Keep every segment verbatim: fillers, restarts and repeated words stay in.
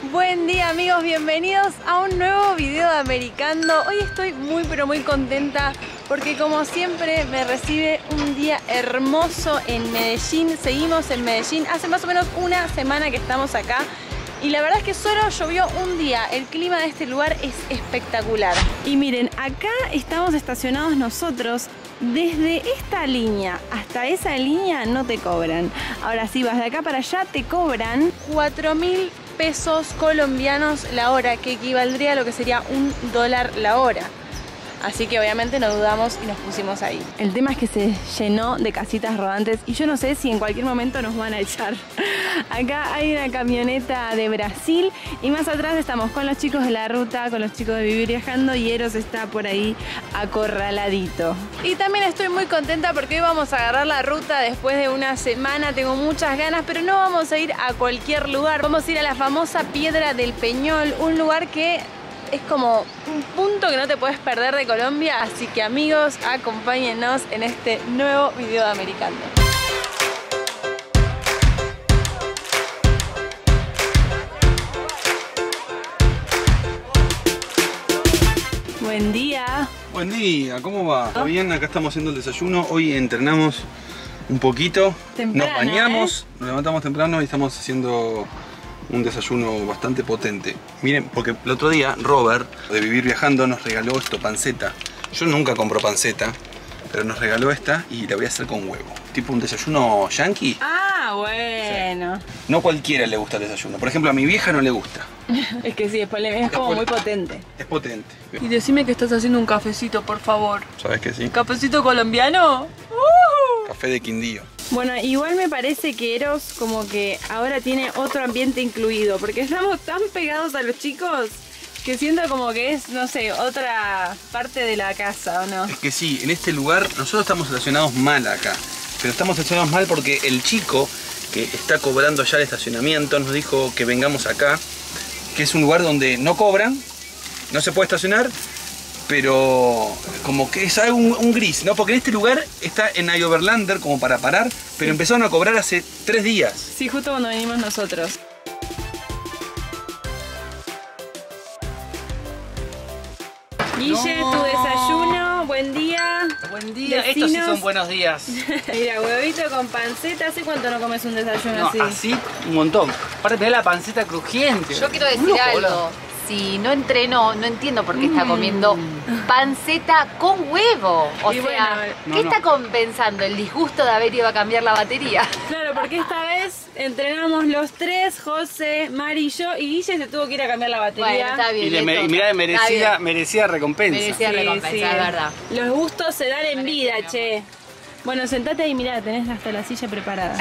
Buen día amigos, bienvenidos a un nuevo video de Americando. Hoy estoy muy pero muy contenta porque como siempre me recibe un día hermoso en Medellín. Seguimos en Medellín, hace más o menos una semana que estamos acá y la verdad es que solo llovió un día. El clima de este lugar es espectacular. Y miren, acá estamos estacionados nosotros. Desde esta línea hasta esa línea no te cobran. Ahora si vas de acá para allá te cobran cuatro mil pesos colombianos la hora, que equivaldría a lo que sería un dólar la hora. Así que obviamente no dudamos y nos pusimos ahí. El tema es que se llenó de casitas rodantes y yo no sé si en cualquier momento nos van a echar. Acá hay una camioneta de Brasil y más atrás estamos con los chicos de la ruta, con los chicos de Vivir Viajando, y Eros está por ahí acorraladito. Y también estoy muy contenta porque hoy vamos a agarrar la ruta después de una semana. Tengo muchas ganas, pero no vamos a ir a cualquier lugar. Vamos a ir a la famosa Piedra del Peñol, un lugar que es como un punto que no te puedes perder de Colombia. Así que amigos, acompáñennos en este nuevo video de Americando. Buen día. Buen día, ¿cómo va? ¿Todo bien? Acá estamos haciendo el desayuno. Hoy entrenamos un poquito, temprano, nos bañamos, ¿eh? Nos levantamos temprano y estamos haciendo un desayuno bastante potente. Miren, porque el otro día Robert, de Vivir Viajando, nos regaló esto, panceta. Yo nunca compro panceta, pero nos regaló esta y la voy a hacer con huevo. Tipo un desayuno yankee. Ah, bueno. Sí. No cualquiera le gusta el desayuno. Por ejemplo, a mi vieja no le gusta. Es que sí, es, es como muy potente. Es potente. Y decime que estás haciendo un cafecito, por favor. ¿Sabes que sí? ¿Cafecito colombiano? Uh. Café de Quindío. Bueno, igual me parece que Eros como que ahora tiene otro ambiente incluido, porque estamos tan pegados a los chicos que siento como que es, no sé, otra parte de la casa, ¿o no? Es que sí, en este lugar nosotros estamos estacionados mal acá, pero estamos estacionados mal porque el chico que está cobrando ya el estacionamiento nos dijo que vengamos acá, que es un lugar donde no cobran, no se puede estacionar, pero como que es algo un, un gris, ¿no? Porque en este lugar está en iOverlander como para parar, pero sí, empezaron a cobrar hace tres días. Sí, justo cuando venimos nosotros. Guille, no. Tu desayuno, buen día. Buen día, Vecinos. Estos sí son buenos días. Mira, huevito con panceta. ¿Hace cuánto no comes un desayuno no, así? Así, un montón. Aparte, mirá la panceta crujiente. Yo quiero decir loco, algo. Boludo. Si no entrenó, no entiendo por qué está comiendo panceta con huevo. O y sea, bueno, ¿qué no, no. está compensando? ¿El disgusto de haber ido a cambiar la batería? Claro, porque esta vez entrenamos los tres, José, Mari y yo, y Guille se tuvo que ir a cambiar la batería. Bueno, está bien. Y, le, me, y mirá, merecida, merecida recompensa. Merecida sí, recompensa, sí. es verdad. Los gustos se dan en vida, che. Bueno, sentate ahí, mirá, tenés hasta la silla preparada.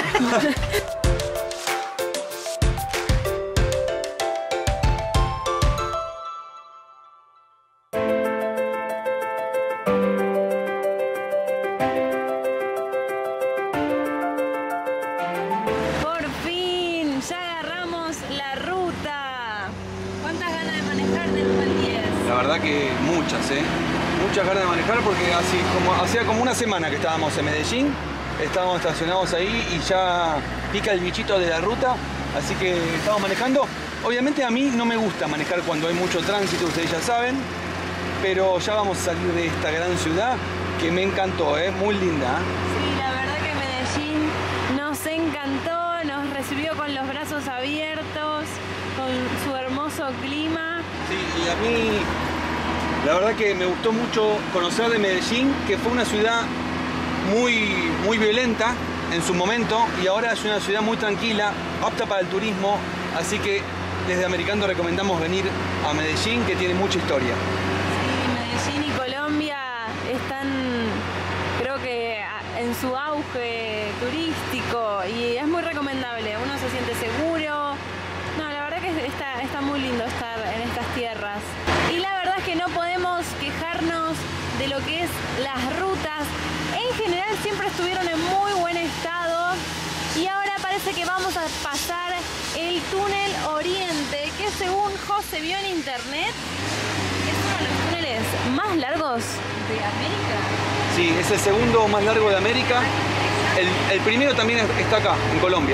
La verdad que muchas, ¿eh? Muchas ganas de manejar porque así como, hacía como una semana que estábamos en Medellín, estábamos estacionados ahí y ya pica el bichito de la ruta, así que estamos manejando. Obviamente a mí no me gusta manejar cuando hay mucho tránsito, ustedes ya saben, pero ya vamos a salir de esta gran ciudad que me encantó, ¿eh? Muy linda. ¿eh? Sí, la verdad que Medellín nos encantó, nos recibió con los brazos abiertos, con su hermoso clima. Sí, y a mí la verdad que me gustó mucho conocer de Medellín, que fue una ciudad muy, muy violenta en su momento y ahora es una ciudad muy tranquila, apta para el turismo, así que desde Americando recomendamos venir a Medellín, que tiene mucha historia. Sí, Medellín y Colombia están, creo que en su auge turístico y es muy recomendable, uno se siente seguro. No, la verdad que está, está muy lindo estar en estas tierras. Y la verdad es que no podemos quejarnos de lo que es las rutas. En general siempre estuvieron en muy buen estado. Y ahora parece que vamos a pasar el túnel Oriente, que según José vio en internet, es uno de los túneles más largos de América. Sí, es el segundo más largo de América. El, el primero también está acá, en Colombia, ¿eh?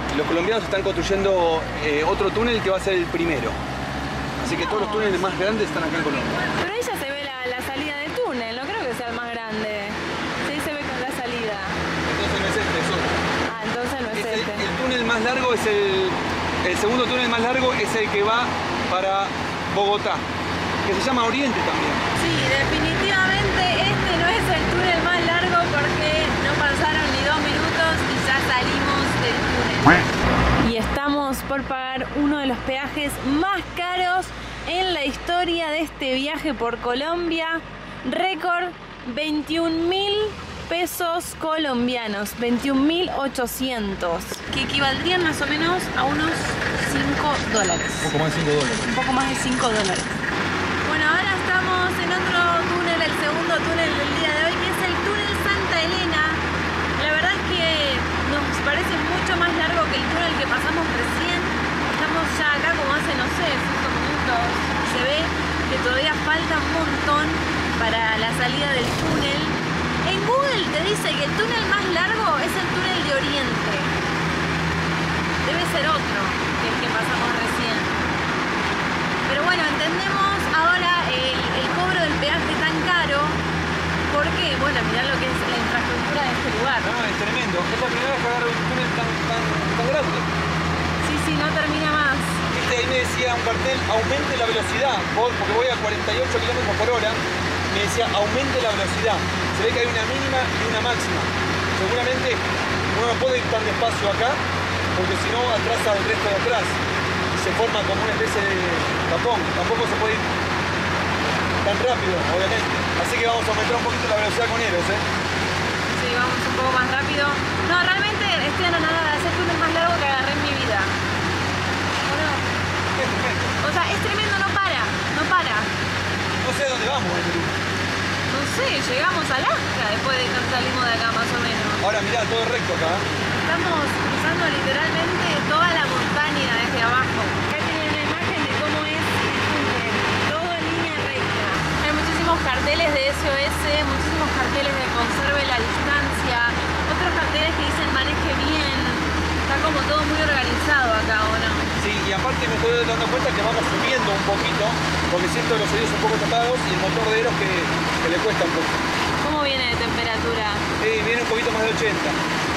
Los colombianos están construyendo eh, otro túnel que va a ser el primero. Así que todos los túneles más grandes están acá en Colombia. Pero ahí ya se ve la, la salida del túnel, no creo que sea el más grande. Sí, se ve con la salida. Entonces no es este, es otro. Ah, entonces no es, Es el, este. el túnel más largo es el... El segundo túnel más largo es el que va para Bogotá, que se llama Oriente también. Sí, definitivamente este no es el túnel más largo porque no pasaron ni dos minutos y ya salimos del túnel. Y estamos por pagar uno de los peajes más caros en la historia de este viaje por Colombia. Récord veintiún mil pesos colombianos, veintiún mil ochocientos, que equivaldrían más o menos a unos cinco dólares. Un poco más de cinco dólares. Un poco más de cinco dólares. Bueno, ahora estamos en otro túnel, el segundo túnel del día de hoy, que es el túnel Santa Elena. La verdad es que nos parece mucho más largo que el túnel que pasamos recién. Estamos ya acá como hace, no sé, cinco minutos. Se ve que todavía falta un montón para la salida del túnel. En Google te dice que el túnel más largo es el túnel de Oriente. Debe ser otro que el que pasamos recién. Pero bueno, entendemos ahora el, el cobro del peaje tan caro. ¿Por qué? Bueno, mirá lo que es la infraestructura de este lugar. No, es tremendo. Es la primera vez que agarro un túnel tan, tan, tan grande. Sí, sí, no termina más. Viste, ahí me decía un cartel, aumente la velocidad, porque voy a cuarenta y ocho kilómetros por hora. Me decía, aumente la velocidad. Se ve que hay una mínima y una máxima. Seguramente uno no puede ir tan despacio acá, porque si no atrasa al resto de atrás. Y se forma como una especie de tapón. Tampoco se puede ir tan rápido, obviamente. Así que vamos a aumentar un poquito la velocidad con Eros, ¿eh? Sí, vamos un poco más rápido. No, realmente estoy anonadada. Es el túnel más largo que agarré en mi vida. ¿O no? Es tremendo. O sea, es tremendo, no para, no para. No sé a dónde vamos, este túnel. No sé, llegamos a Alaska después de que salimos de acá más o menos. Ahora mirá, todo recto acá. Estamos cruzando literalmente toda la montaña desde abajo. Acá tienen una imagen de cómo es el túnel, todo en línea recta. Hay muchísimos carteles de S O S, muchísimos carteles de conserve la distancia, otros carteles que dicen maneje bien. Está como todo muy organizado acá, ¿o no? Sí, y aparte me estoy dando cuenta que vamos subiendo un poquito, porque siento los oídos un poco tapados y el motor de Eros que, que le cuesta un poco. ¿Cómo viene de temperatura? Sí, viene un poquito más de ochenta.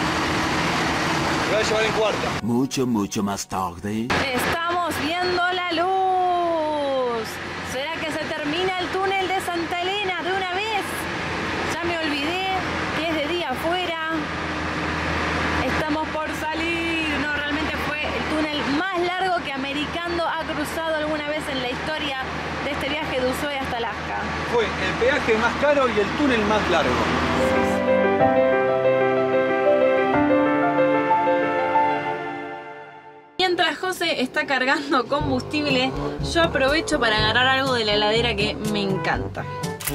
Me voy a llevar en cuarta. Mucho, mucho más tarde. Estamos viendo la luz. ¿Será que se termina el túnel de Santa Elena de una vez? Ya me olvidé que es de día afuera. Estamos por salir. No, realmente fue el túnel más largo que Americando ha cruzado alguna vez en la historia de este viaje de Ushuaia hasta Alaska. Fue el peaje más caro y el túnel más largo. Mientras José está cargando combustible, yo aprovecho para agarrar algo de la heladera que me encanta.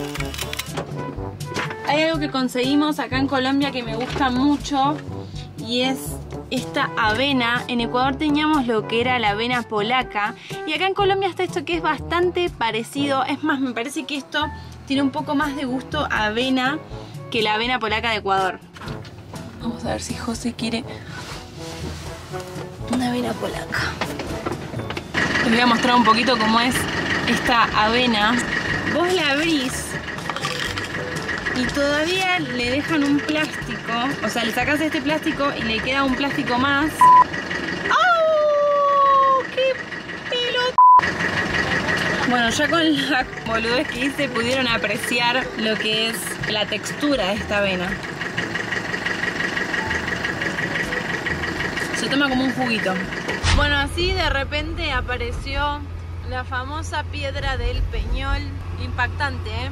Hay algo que conseguimos acá en Colombia que me gusta mucho y es esta avena. En Ecuador teníamos lo que era la avena polaca y acá en Colombia está esto que es bastante parecido. Es más, me parece que esto tiene un poco más de gusto a avena que la avena polaca de Ecuador. Vamos a ver si José quiere una avena polaca. Les voy a mostrar un poquito cómo es esta avena. Vos la abrís y todavía le dejan un plástico, o sea, le sacas este plástico y le queda un plástico más. ¡Oh! ¡Qué pelota! Bueno, ya con la boludez que hice pudieron apreciar lo que es la textura de esta avena. Se toma como un juguito. Bueno, así de repente apareció la famosa piedra del Peñol. Impactante, ¿eh?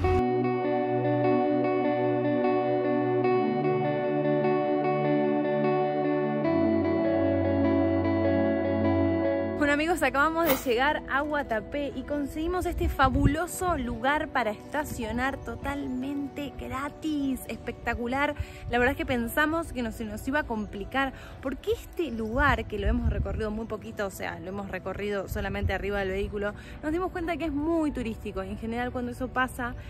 Bueno amigos, acabamos de llegar a Guatapé y conseguimos este fabuloso lugar para estacionar totalmente gratis, espectacular. La verdad es que pensamos que no se nos iba a complicar porque este lugar, que lo hemos recorrido muy poquito, o sea, lo hemos recorrido solamente arriba del vehículo, nos dimos cuenta que es muy turístico y en general cuando eso pasa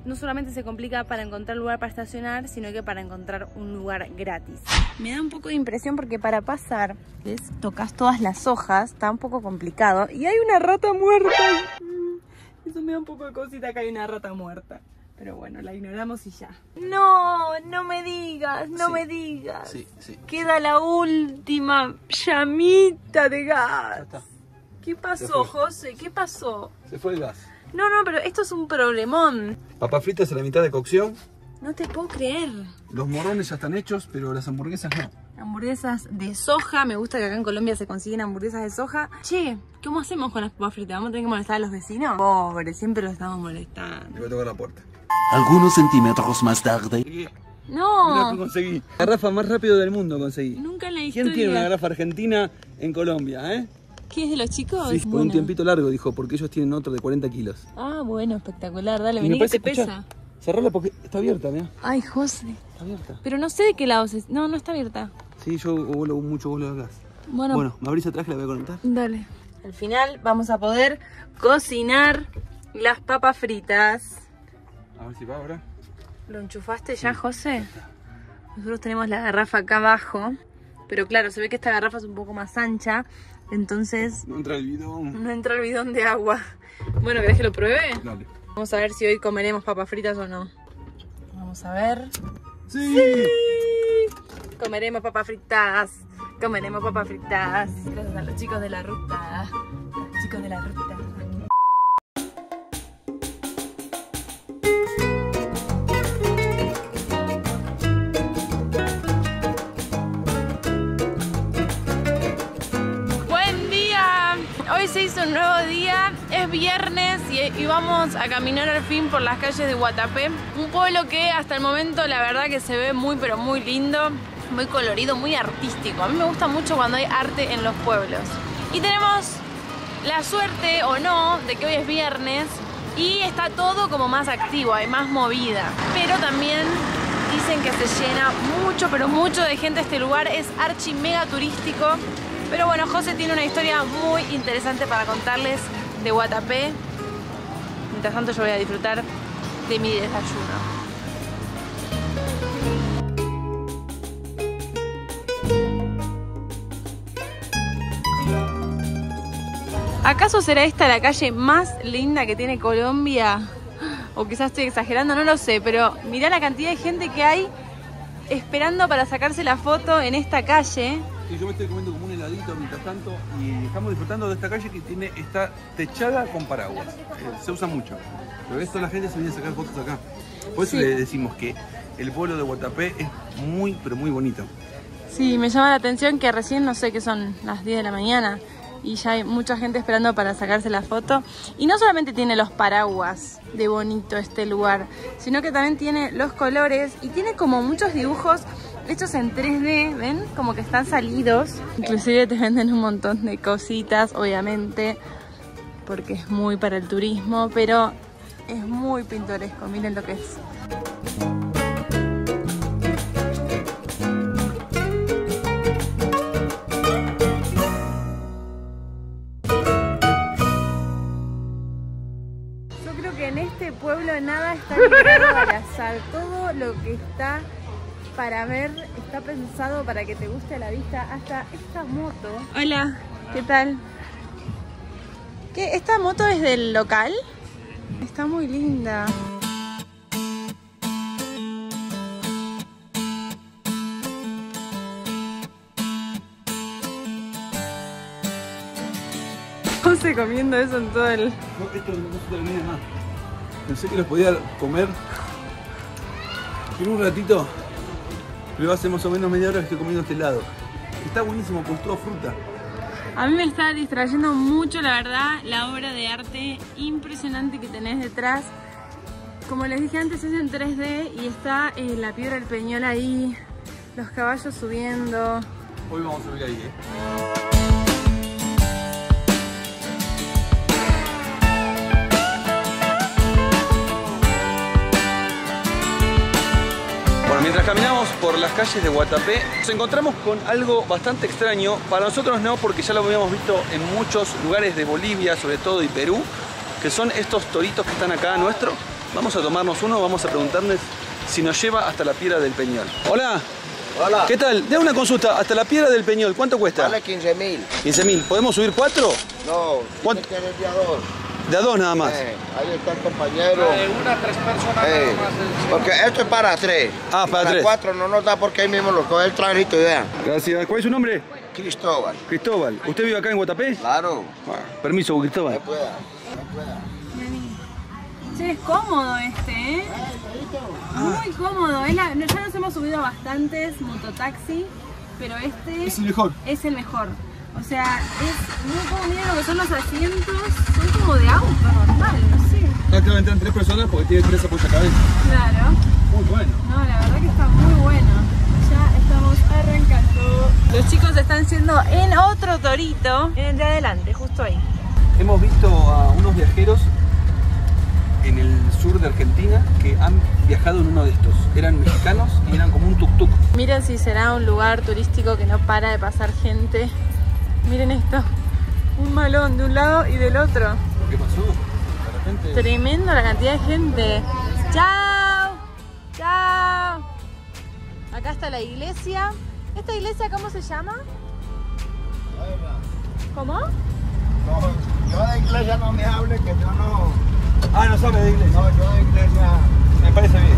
no solamente se complica para encontrar lugar para estacionar, sino que para encontrar un lugar gratis. Me da un poco de impresión porque para pasar les tocas todas las hojas, está un poco complicado. Y hay una rata muerta. Eso me da un poco de cosita que hay una rata muerta. Pero bueno, la ignoramos y ya. No, no me digas, no Sí, me digas. Sí, sí. Queda la última llamita de gas. Ya está. ¿Qué Se pasó, fue. José? ¿Qué pasó? Se fue el gas. No, no, pero esto es un problemón. Papas fritas a la mitad de cocción. No te puedo creer. Los morrones ya están hechos, pero las hamburguesas no. Hamburguesas de soja. Me gusta que acá en Colombia se consiguen hamburguesas de soja. Che, ¿cómo hacemos con las papas fritas? ¿Vamos a tener que molestar a los vecinos? Pobre, siempre los estamos molestando. Le voy a tocar la puerta. Algunos centímetros más tarde. Mira No, que conseguí. La garrafa más rápido del mundo conseguí. nunca en la ¿Quién historia. tiene una garrafa argentina en Colombia, eh? ¿Qué es de los chicos? Sí, por un Bueno. tiempito largo, dijo, porque ellos tienen otro de cuarenta kilos. Ah, bueno, espectacular. Dale, Y vení me que te parece, pesa. escuchá, cerrala porque está abierta, mira. Ay, José. Está abierta. Pero no sé de qué lado se... No, no está abierta. Sí, yo vuelo mucho vuelo de gas. Bueno, Bueno, me abrís atrás que la voy a conectar. dale. Al final vamos a poder cocinar las papas fritas. A ver si va ahora. ¿Lo enchufaste ya, José? Nosotros tenemos la garrafa acá abajo. Pero claro, se ve que esta garrafa es un poco más ancha. Entonces No entra el bidón. no entra el bidón de agua. Bueno, ¿querés que lo pruebe? Dale. Vamos a ver si hoy comeremos papas fritas o no. Vamos a ver. ¡Sí! Comeremos papas fritas. Comeremos papas fritas. Gracias a los chicos de la ruta. Los chicos de la ruta. Buen día. Hoy se hizo un nuevo día. Es viernes y, y vamos a caminar al fin por las calles de Guatapé. Un pueblo que hasta el momento la verdad que se ve muy pero muy lindo. Muy colorido, muy artístico. A mí me gusta mucho cuando hay arte en los pueblos. Y tenemos la suerte o no de que hoy es viernes y está todo como más activo, hay más movida. Pero también dicen que se llena mucho, pero mucho de gente este lugar. Es archi mega turístico. Pero bueno, José tiene una historia muy interesante para contarles de Guatapé. Mientras tanto yo voy a disfrutar de mi desayuno. ¿Acaso será esta la calle más linda que tiene Colombia? O quizás estoy exagerando, no lo sé, pero mirá la cantidad de gente que hay esperando para sacarse la foto en esta calle. Sí, yo me estoy comiendo como un heladito mientras tanto y estamos disfrutando de esta calle que tiene, está techada con paraguas. Eh, se usa mucho. Pero esto la gente se viene a sacar fotos acá. Por eso Sí. le decimos que el pueblo de Guatapé es muy, pero muy bonito. Sí, me llama la atención que recién, no sé, que son las diez de la mañana y ya hay mucha gente esperando para sacarse la foto. Y no solamente tiene los paraguas de bonito este lugar, sino que también tiene los colores y tiene como muchos dibujos hechos en tres D, ¿ven? Como que están salidos. Inclusive te venden un montón de cositas, obviamente, porque es muy para el turismo, pero es muy pintoresco, miren lo que es. Yo creo que en este pueblo nada está librado al azar. Todo lo que está para ver está pensado para que te guste a la vista. Hasta esta moto. Hola, ¿qué tal? ¿Qué? ¿Esta moto es del local? Está muy linda. José comiendo eso en todo el... No, esto no se termina más. Pensé que los podía comer en un ratito, pero hace más o menos media hora que estoy comiendo este helado. Está buenísimo, con toda fruta. A mí me está distrayendo mucho, la verdad, la obra de arte impresionante que tenés detrás. Como les dije antes, es en tres D y está eh, la piedra del Peñol ahí, los caballos subiendo. Hoy vamos a subir ahí, ¿eh? Bueno, mientras caminamos por las calles de Guatapé, nos encontramos con algo bastante extraño. Para nosotros no, porque ya lo habíamos visto en muchos lugares de Bolivia, sobre todo, y Perú, que son estos toritos que están acá nuestros. Vamos a tomarnos uno, vamos a preguntarles si nos lleva hasta la Piedra del Peñol. Hola. Hola. ¿Qué tal? De una consulta, hasta la Piedra del Peñol, ¿cuánto cuesta? Vale quince mil. quince mil. ¿Podemos subir cuatro? No, ¿Cuánto? tiene que ser de a dos. De a dos nada más. Eh, ahí está el compañero. De una a tres personas Eh, nada más. porque esto es para tres. Ah, Y para tres. cuatro no nos da porque ahí mismo lo coge el trajito y vean. Gracias. ¿Cuál es su nombre? Cristóbal. Cristóbal. ¿Usted vive acá en Guatapé? Claro. Ah, permiso, Cristóbal. No pueda. No pueda. Che, es cómodo este, ¿eh? Muy cómodo. Es la- ya nos hemos subido a bastantes mototaxi, pero este Es el mejor. es el mejor. O sea, es muy cómodo. Miren lo que son los asientos. Son como de auto normal, no sé. Acá entran tres personas porque tiene tres apoyacabezas. Claro. Muy bueno. No, la verdad que está muy bueno. Ya estamos arrancando. Los chicos están yendo en otro torito. En el de adelante, justo ahí. Hemos visto a unos viajeros en el sur de Argentina que han viajado en uno de estos. Eran mexicanos y eran como un tuk-tuk. Miren si será un lugar turístico que no para de pasar gente. Miren esto. Un malón de un lado y del otro. ¿Qué pasó? De repente... Tremendo la cantidad de gente. ¡Chao! ¡Chao! Acá está la iglesia. ¿Esta iglesia cómo se llama? ¿Cómo? No, yo de iglesia no me hable, que yo no. Ah, no sabe de iglesia. No, yo de iglesia. Me parece bien.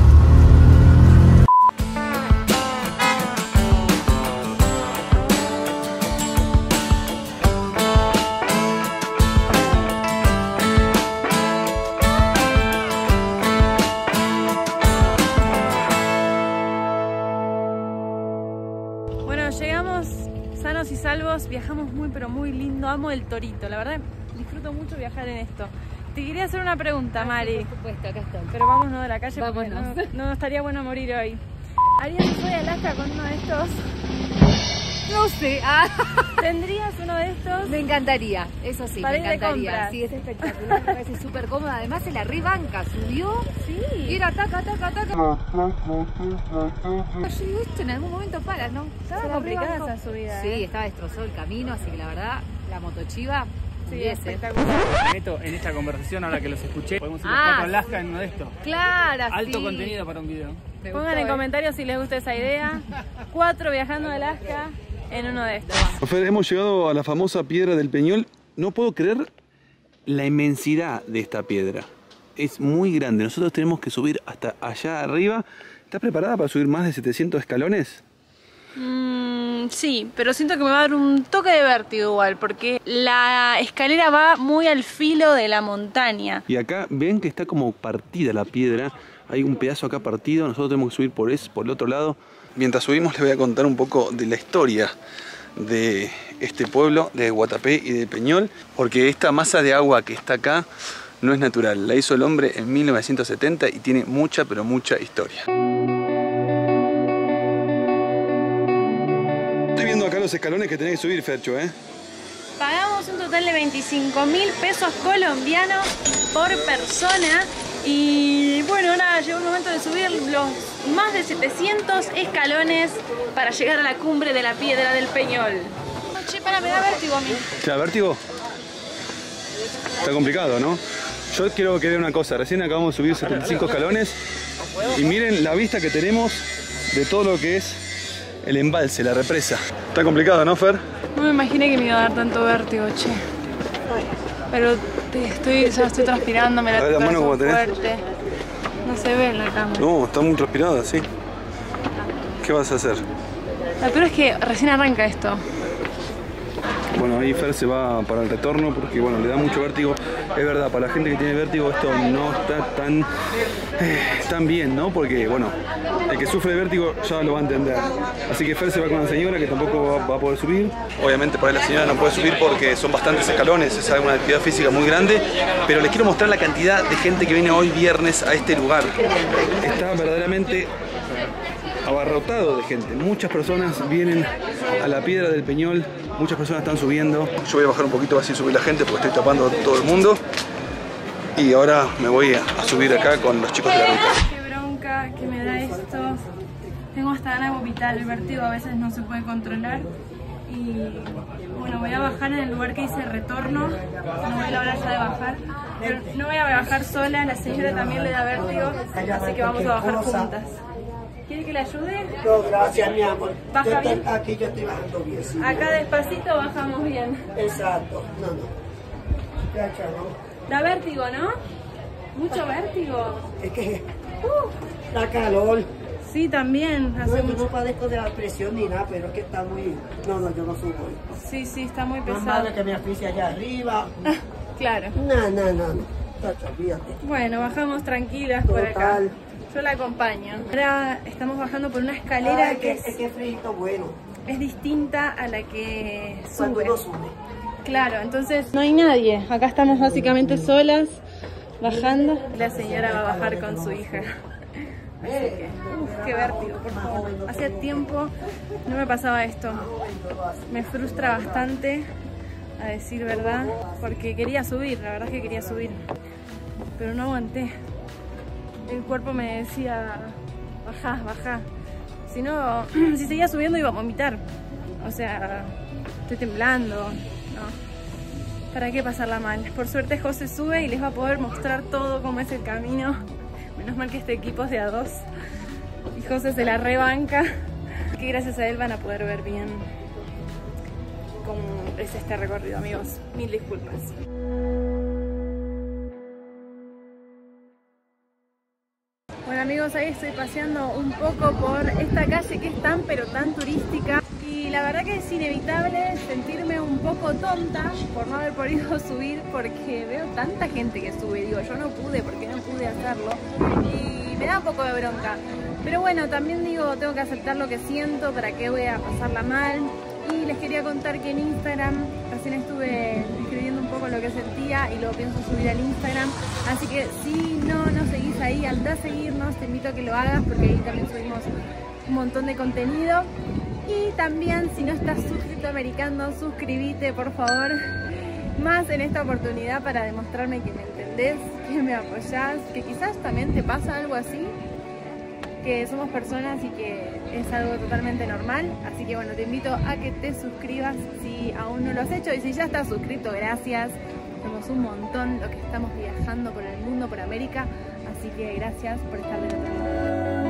Bueno, llegamos sanos y salvos, viajamos muy pero muy lindo, amo el torito, la verdad disfruto mucho viajar en esto. Te quería hacer una pregunta, Mari. Por supuesto, acá estoy. Pero vámonos de la calle porque no, Vámonos. no estaría bueno morir hoy. ¿Harías un de Alaska con uno de estos? No sé, ah, ¿Tendrías uno de estos? me encantaría, eso sí, Para me ir de encantaría. compras. Sí, es espectacular, me parece súper cómoda. Además, se la rebanca, subió Sí. y era taca, taca, taca. Yo digo, esto en algún momento para, ¿no? Estaba Se la complicada rebancó. esa subida, Sí, ¿eh? estaba destrozado el camino, así que la verdad, la motochiva, Sí, diez, ¿eh? espectacular. Meto en esta conversación, ahora que los escuché, podemos ir los Ah, cuatro a Alaska en uno de estos. Claro, Alto sí. contenido para un video. Me Pongan gustó, en ¿eh? comentarios si les gusta esa idea. Cuatro viajando a Alaska en uno de estos. Fer, hemos llegado a la famosa Piedra del Peñol. No puedo creer la inmensidad de esta piedra. Es muy grande. Nosotros tenemos que subir hasta allá arriba. ¿Estás preparada para subir más de setecientos escalones? Mm, sí, pero siento que me va a dar un toque de vértigo igual, porque la escalera va muy al filo de la montaña. Y acá ven que está como partida la piedra. Hay un pedazo acá partido. Nosotros tenemos que subir por, ese, por el otro lado. Mientras subimos les voy a contar un poco de la historia de este pueblo, de Guatapé y de Peñol, porque esta masa de agua que está acá no es natural, la hizo el hombre en mil novecientos setenta y tiene mucha pero mucha historia. Estoy viendo acá los escalones que tenés que subir, Fercho, ¿eh? Pagamos un total de veinticinco mil pesos colombianos por persona. Y bueno, ahora llegó el momento de subir los más de setecientos escalones para llegar a la cumbre de la Piedra del Peñol. Che, para, me da vértigo a mí. ¿Te da vértigo? Está complicado, ¿no? Yo quiero que vean una cosa, recién acabamos de subir setenta y cinco escalones y miren la vista que tenemos de todo lo que es el embalse, la represa. Está complicado, ¿no, Fer? No me imaginé que me iba a dar tanto vértigo, che. Pero te- estoy, ya estoy transpirando, me la A ver la mano tengo como tenés. fuerte. No se ve en la cámara. No, está muy transpirada, sí. ¿Qué vas a hacer? Lo peor es que recién arranca esto. Bueno, ahí Fer se va para el retorno porque, bueno, le da mucho vértigo. Es verdad, para la gente que tiene vértigo esto no está tan, eh, tan bien, ¿no? Porque, bueno, el que sufre de vértigo ya lo va a entender. Así que Fer se va con la señora que tampoco va, va a poder subir. Obviamente para la señora no puede subir porque son bastantes escalones, es una actividad física muy grande. Pero les quiero mostrar la cantidad de gente que viene hoy viernes a este lugar. Está verdaderamente abarrotado de gente. Muchas personas vienen a la Piedra del Peñol, muchas personas están subiendo. Yo voy a bajar un poquito así subir la gente porque estoy tapando a todo el mundo. Y ahora me voy a, a subir acá con los chicos de la ruta. Qué bronca que me da esto. Tengo hasta ganas de vomitar, el vértigo a veces no se puede controlar. y bueno, voy a bajar en el lugar que dice retorno. No voy a la hora ya de bajar, pero no voy a bajar sola, la señora también le da vértigo, así que vamos a bajar juntas. ¿Quiere que le ayude? No, gracias, mi amor. ¿Baja Yo estoy- bien? Aquí yo estoy bajando bien. Sí, Acá despacito bajamos bien. exacto. No, no. Ya, chavo. Da vértigo, ¿no? Mucho vértigo. Es que Uh, da calor. sí, también. No, Hace yo mucho. no padezco de la presión ni nada, pero es que está muy... No, no, yo no subo. Sí, sí, está muy Más pesado. madre que me asfixia allá arriba. Claro. No, no, no, no. Tacho, olvídate. Bueno, bajamos tranquilas por acá. Total. Yo la acompaño. Ahora estamos bajando por una escalera Ay, que es, es que frito bueno. es distinta a la que Cuando sube. uno sube. Claro, entonces no hay nadie. Acá estamos básicamente solas, bajando. La señora va a bajar con su hija. Así que, uf, qué vértigo, por favor. Hacía tiempo no me pasaba esto. Me frustra bastante, a decir verdad, porque quería subir, la verdad es que quería subir. Pero no aguanté. El cuerpo me decía, bajá, bajá. Si no, si seguía subiendo iba a vomitar. O sea, estoy temblando, ¿no? ¿Para qué pasarla mal? Por suerte José sube y les va a poder mostrar todo cómo es el camino. Menos mal que este equipo es de a dos. Y José se la rebanca. Que gracias a él van a poder ver bien cómo es este recorrido, amigos. Mil disculpas. Bueno amigos, ahí estoy paseando un poco por esta calle que es tan pero tan turística y la verdad que es inevitable sentirme un poco tonta por no haber podido subir porque veo tanta gente que sube, digo yo no pude porque no pude hacerlo y me da un poco de bronca, pero bueno, también digo tengo que aceptar lo que siento, para qué voy a pasarla mal. Y les quería contar que en Instagram recién estuve escribiendo un poco lo que sentía y lo pienso subir al Instagram. Así que si no nos seguís ahí, anda a seguirnos, te invito a que lo hagas porque ahí también subimos un montón de contenido. Y también si no estás suscrito a Americando, suscríbete por favor. Más en esta oportunidad para demostrarme que me entendés, que me apoyás, que quizás también te pasa algo así. Que somos personas y que es algo totalmente normal, así que bueno, te invito a que te suscribas si aún no lo has hecho y si ya estás suscrito, gracias, somos un montón lo que estamos viajando por el mundo, por América, así que gracias por estar del otro lado.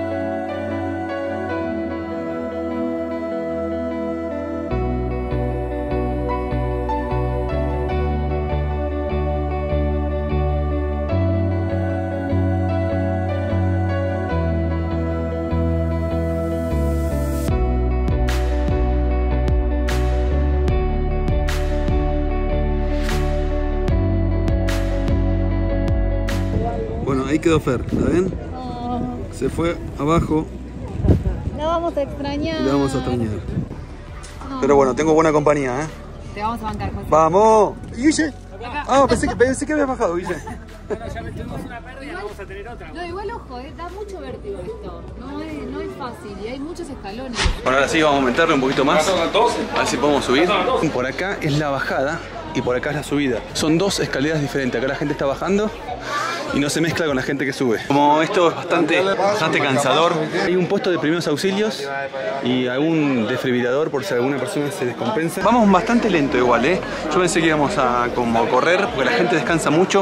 Bueno, ahí quedó Fer, ¿la ven? Oh, Se fue abajo la vamos a extrañar. y la vamos a extrañar. Pero bueno, tengo buena compañía, ¿eh? Te vamos a bancar, José. ¡Vamos! Guille. Ah, pensé que, pensé que habías bajado, Guille. Bueno, ya tuvimos una pérdida, vamos a tener otra. No, igual ojo, eh, da mucho vértigo esto. No es, no es fácil y hay muchos escalones. Bueno, ahora sí vamos a aumentarle un poquito más. A ver si podemos subir. Por acá es la bajada y por acá es la subida. Son dos escaleras diferentes. Acá la gente está bajando y no se mezcla con la gente que sube. Como esto es bastante, bastante cansador, hay un puesto de primeros auxilios y algún desfibrilador por si alguna persona se descompensa. Vamos bastante lento igual, ¿eh? Yo pensé que íbamos a como correr porque la gente descansa mucho.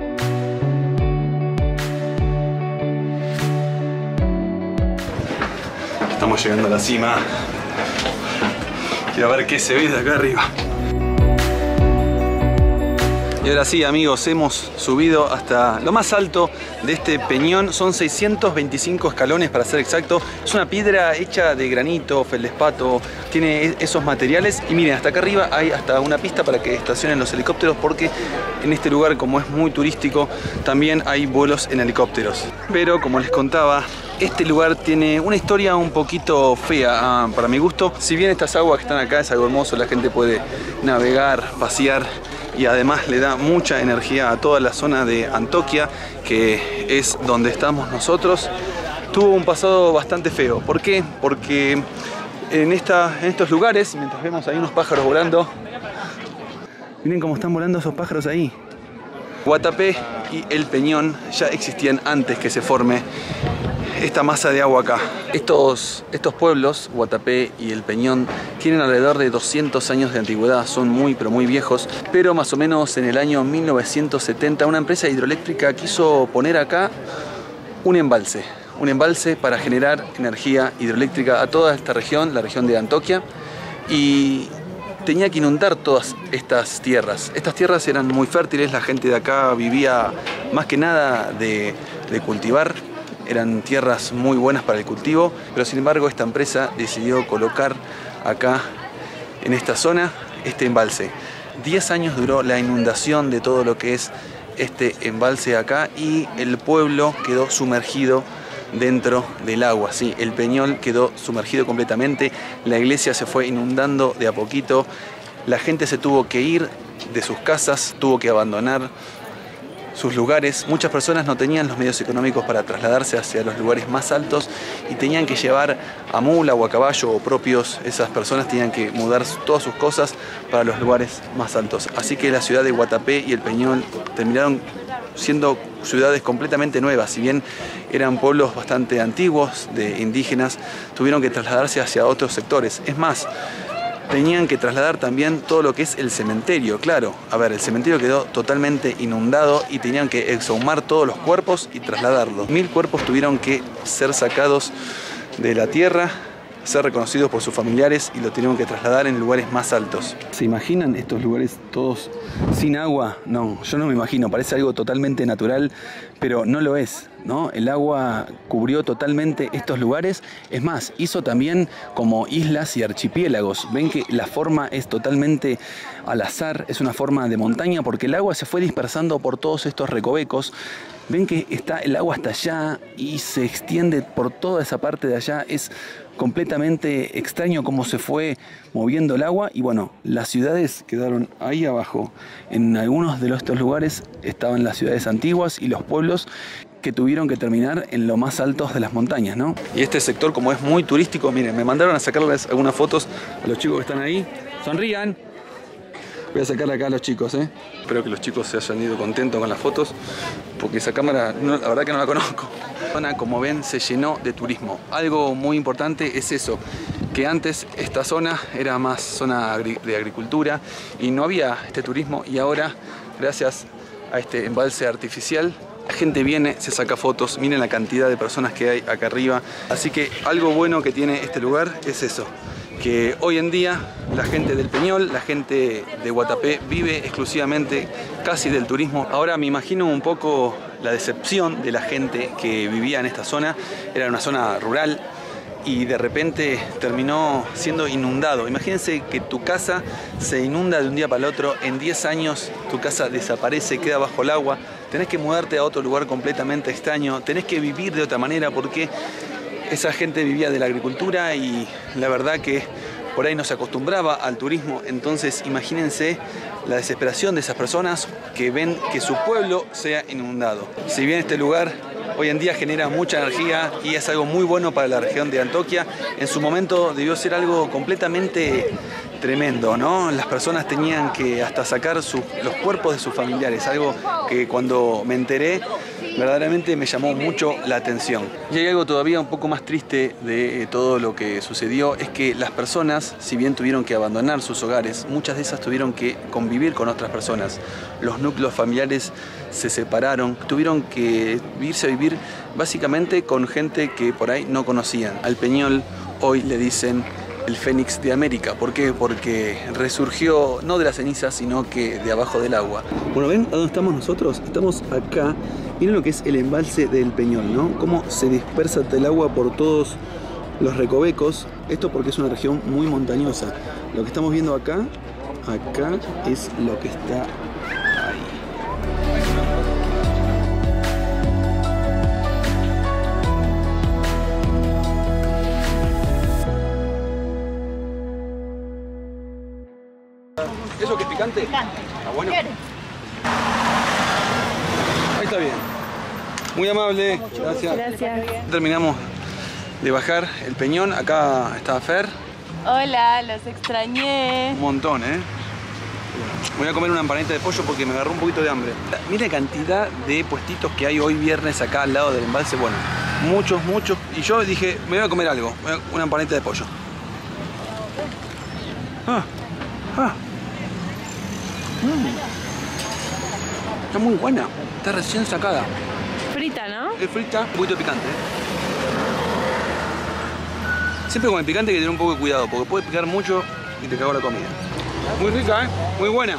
Estamos llegando a la cima. Quiero ver qué se ve de acá arriba. Y ahora sí, amigos, hemos subido hasta lo más alto de este peñón. Son seiscientos veinticinco escalones para ser exacto. Es una piedra hecha de granito, feldespato, tiene esos materiales. Y miren, hasta acá arriba hay hasta una pista para que estacionen los helicópteros porque en este lugar, como es muy turístico, también hay vuelos en helicópteros. Pero como les contaba, este lugar tiene una historia un poquito fea para mi gusto. Si bien estas aguas que están acá es algo hermoso, la gente puede navegar, pasear y además le da mucha energía a toda la zona de Antoquia, que es donde estamos nosotros. Tuvo un pasado bastante feo. ¿Por qué? Porque en, esta, en estos lugares, mientras vemos ahí unos pájaros volando, miren cómo están volando esos pájaros ahí. Guatapé y El Peñón ya existían antes que se forme esta masa de agua acá. Estos, estos pueblos, Guatapé y El Peñón, tienen alrededor de doscientos años de antigüedad, son muy pero muy viejos, pero más o menos en el año mil novecientos setenta una empresa hidroeléctrica quiso poner acá un embalse, un embalse para generar energía hidroeléctrica a toda esta región, la región de Antoquia, y tenía que inundar todas estas tierras. Estas tierras eran muy fértiles, la gente de acá vivía más que nada de, de cultivar. Eran tierras muy buenas para el cultivo, pero sin embargo esta empresa decidió colocar acá en esta zona este embalse. diez años duró la inundación de todo lo que es este embalse acá y el pueblo quedó sumergido dentro del agua. Sí, El Peñón quedó sumergido completamente, la iglesia se fue inundando de a poquito, la gente se tuvo que ir de sus casas, tuvo que abandonar sus lugares. Muchas personas no tenían los medios económicos para trasladarse hacia los lugares más altos y tenían que llevar a mula o a caballo o propios. Esas personas tenían que mudar todas sus cosas para los lugares más altos. Así que la ciudad de Guatapé y El Peñón terminaron siendo ciudades completamente nuevas. Si bien eran pueblos bastante antiguos de indígenas, tuvieron que trasladarse hacia otros sectores. Es más, tenían que trasladar también todo lo que es el cementerio, claro. A ver, el cementerio quedó totalmente inundado y tenían que exhumar todos los cuerpos y trasladarlos. Mil cuerpos tuvieron que ser sacados de la tierra, ser reconocidos por sus familiares y lo tuvieron que trasladar en lugares más altos. ¿Se imaginan estos lugares todos sin agua? No, yo no me imagino, parece algo totalmente natural, pero no lo es, ¿no? El agua cubrió totalmente estos lugares, es más, hizo también como islas y archipiélagos. Ven que la forma es totalmente al azar, es una forma de montaña porque el agua se fue dispersando por todos estos recovecos. Ven que está el agua hasta allá y se extiende por toda esa parte de allá. Es completamente extraño cómo se fue moviendo el agua y bueno, las ciudades quedaron ahí abajo. En algunos de estos lugares estaban las ciudades antiguas y los pueblos que tuvieron que terminar en lo más altos de las montañas, ¿no? Y este sector, como es muy turístico, miren, me mandaron a sacarles algunas fotos a los chicos que están ahí. Sonrían. Voy a sacarle acá a los chicos, ¿eh? Espero que los chicos se hayan ido contentos con las fotos, porque esa cámara, no, la verdad que no la conozco. La zona, como ven, se llenó de turismo. Algo muy importante es eso, que antes esta zona era más zona de agricultura y no había este turismo, y ahora, gracias a este embalse artificial, la gente viene, se saca fotos, miren la cantidad de personas que hay acá arriba. Así que algo bueno que tiene este lugar es eso, que hoy en día la gente del Peñón, la gente de Guatapé vive exclusivamente casi del turismo. Ahora me imagino un poco la decepción de la gente que vivía en esta zona. Era una zona rural y de repente terminó siendo inundado. Imagínense que tu casa se inunda de un día para el otro, en diez años tu casa desaparece, queda bajo el agua, tenés que mudarte a otro lugar completamente extraño, tenés que vivir de otra manera porque esa gente vivía de la agricultura y la verdad que por ahí no se acostumbraba al turismo. Entonces imagínense la desesperación de esas personas que ven que su pueblo sea inundado. Si bien este lugar hoy en día genera mucha energía y es algo muy bueno para la región de Antoquia, en su momento debió ser algo completamente tremendo, ¿no? Las personas tenían que hasta sacar su, los cuerpos de sus familiares, algo que cuando me enteré verdaderamente me llamó mucho la atención. Y hay algo todavía un poco más triste de todo lo que sucedió, es que las personas, si bien tuvieron que abandonar sus hogares, muchas de esas tuvieron que convivir con otras personas. Los núcleos familiares se separaron, tuvieron que irse a vivir básicamente con gente que por ahí no conocían. Al Peñón hoy le dicen el Fénix de América. ¿Por qué? Porque resurgió no de las cenizas, sino que de abajo del agua. Bueno, ¿ven a dónde estamos nosotros? Estamos acá. Miren lo que es el embalse del Peñón, ¿no? Cómo se dispersa el agua por todos los recovecos. Esto porque es una región muy montañosa. Lo que estamos viendo acá, acá es lo que está ahí. ¿Eso que es picante? Picante. Ah, bueno. Ahí está bien. Muy amable. Gracias. Gracias. Terminamos de bajar el Peñón. Acá está Fer. Hola, los extrañé. Un montón, ¿eh? Voy a comer una empanadita de pollo porque me agarró un poquito de hambre. Mira la cantidad de puestitos que hay hoy viernes acá al lado del embalse. Bueno, muchos, muchos. Y yo dije, me voy a comer algo. Una empanadita de pollo. Ah, ah. Mm. Está muy buena. Está recién sacada. Frita, ¿no? Es frita, un poquito picante. Siempre con el picante hay que tener un poco de cuidado porque puede picar mucho y te cago la comida. Muy rica, ¿eh? Muy buena.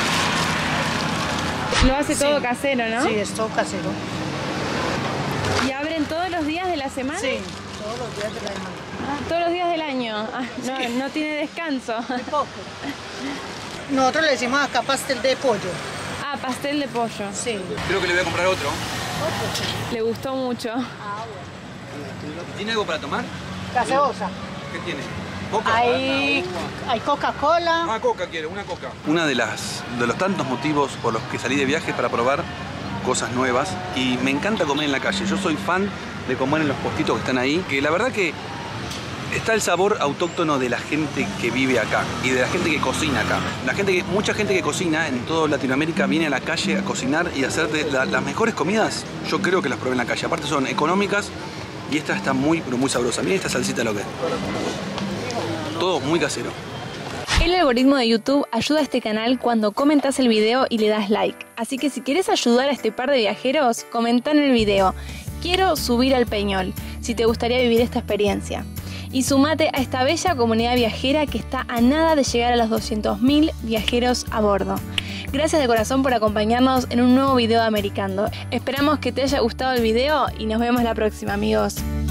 Lo hace todo sí. casero, ¿no? Sí, es todo casero. ¿Y abren todos los días de la semana? Sí, todos los días de la semana. Ah, todos los días del año. Ah, no, sí. no tiene descanso. Muy poco. Nosotros le decimos acá pastel de pollo. Ah, pastel de pollo. Sí. Creo que le voy a comprar otro. Le gustó mucho. Ah, bueno. ¿Tiene algo para tomar? Gaseosa. ¿Qué tiene? ¿Coca? Hay, hay Coca-Cola. Ah, coca quiero, una coca. Una de las de los tantos motivos por los que salí de viaje para probar cosas nuevas y me encanta comer en la calle. Yo soy fan de comer en los puestitos que están ahí, que la verdad que está el sabor autóctono de la gente que vive acá y de la gente que cocina acá. La gente que, mucha gente que cocina en toda Latinoamérica viene a la calle a cocinar y a hacer de la, las mejores comidas. Yo creo que las probé en la calle. Aparte son económicas y esta está muy, pero muy sabrosa. Miren esta salsita lo que es. Todo muy casero. El algoritmo de YouTube ayuda a este canal cuando comentas el video y le das like. Así que si quieres ayudar a este par de viajeros, comenta en el video: quiero subir al Peñol, si te gustaría vivir esta experiencia. Y sumate a esta bella comunidad viajera que está a nada de llegar a los doscientos mil viajeros a bordo. Gracias de corazón por acompañarnos en un nuevo video de Americando. Esperamos que te haya gustado el video y nos vemos la próxima, amigos.